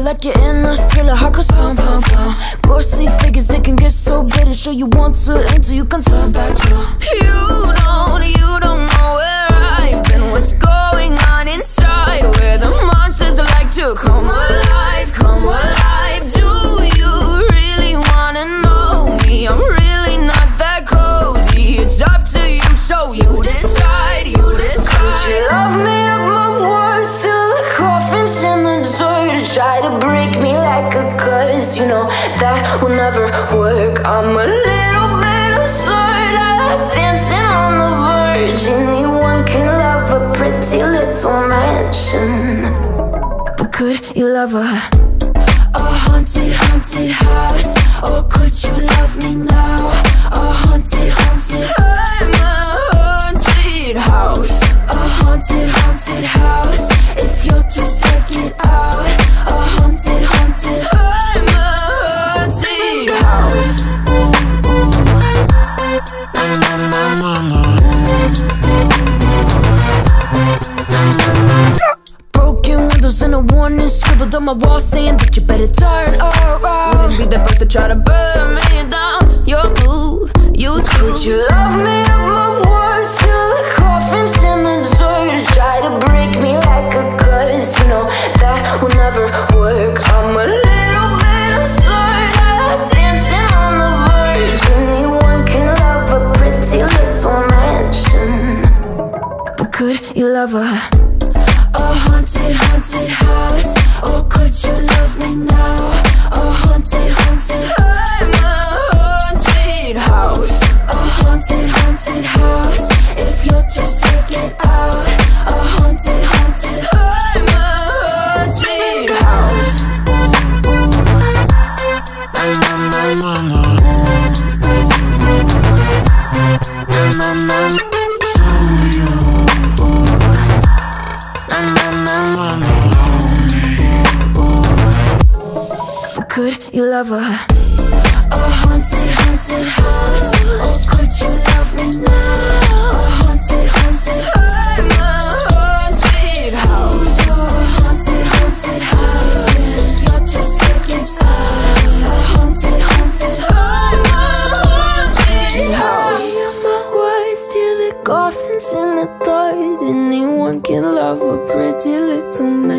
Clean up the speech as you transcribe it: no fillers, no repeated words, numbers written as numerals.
like you're in a thriller, heart goes pound, pound, pound. Ghostly figures, they can get so bitter. Sure you want to enter, you can turn back now. You don't know where I've been. What's going on inside, where the monsters like to come alive, come alive. Do you really wanna know me? I'm really not that cozy. It's up to you, so you decide, you decide. Would you love me at my worst, till the coffin's in the dirt? Try to break me like a curse, you know that will never work. I'm a little bit absurd, I like dancing on the verge. Anyone can love a pretty little mansion, but could you love a haunted, haunted house? Or could you love me now? A haunted, haunted, I'm a haunted house. A haunted, haunted house. If you're too scared, get out. A haunted, haunted, I'm a haunted house. Broken windows and a warning scribbled on my wall saying that you better turn around. Wouldn't be the first to try to burn me down. Your move, you do. Would you love me at my worst, till the coffin's in the dirt? Try to break me like a curse, you know that will never work. I'm a little bit absurd, I like dancing on the verge. Anyone can love a pretty little mansion, but could you love a haunted, haunted house? Or could you love me now? A haunted, haunted, I'm a haunted house. A haunted, haunted house. If you're too scared, get out. A haunted, haunted, I'm a haunted house. Could you love a haunted, haunted house? Or could you love me now? A haunted, haunted, I'm a haunted house. A haunted, haunted house. If you're too scared, get out. A haunted, haunted, I'm a haunted house. My words till the coffin's in the third. Anyone can love a pretty little man.